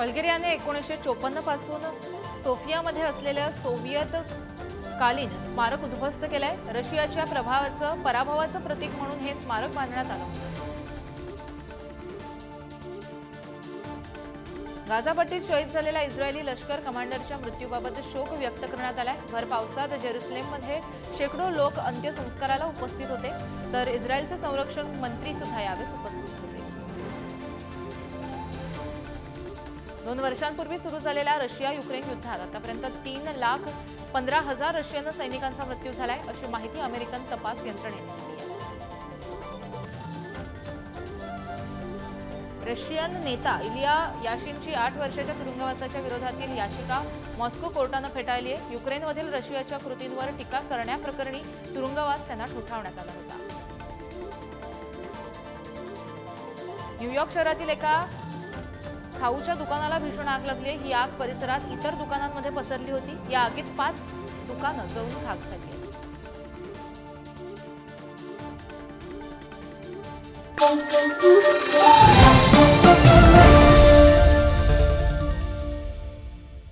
बल्गेरियाने 1954 पासून सोफियामध्ये असलेल्या सोव्हिएत कालीन स्मारक उद्ध्वस्त केलंय। रशियाच्या पराभवाचं प्रतीक म्हणून हे स्मारक बांधण्यात आलं होतं। गाझापट्टीत शहीद झालेल्या इस्रायली लष्कर कमांडरच्या मृत्यूबाबत शोक व्यक्त करण्यात आलाय। भर पावसात जेरुसलेममध्ये शेकडो लोक अंत्यसंस्काराला उपस्थित होते, तर इस्रायलचे संरक्षण मंत्री सुद्धा यावेळी उपस्थित होते। 2 वर्षांपूर्वी सुरू झालेल्या रशिया युक्रेन युद्धात आतापर्यंत 3,15,000 रशियन सैनिकांचा मृत्यू झालाय, अशी माहिती अमेरिकन तपास यंत्रणेने दिली आहे। रशियन नेता इलिया याशिनची 8 वर्षाच्या तुरुंगवासाच्या विरोधातील याचिका मॉस्को कोर्टाने फेटाळली आहे। युक्रेनमधील रशियाच्या कृतींवर टीका करण्याप्रकरणी तुरुंगवास त्यांना ठोठावण्यात आला होता। न्यूयॉर्क शहरातील एका खाऊच्या दुकानाला भीषण आग लागली आहे। ही आग परिसरात इतर दुकानांमध्ये पसरली होती। या आगीत 5 दुकानं जळून खाक झाली आहेत।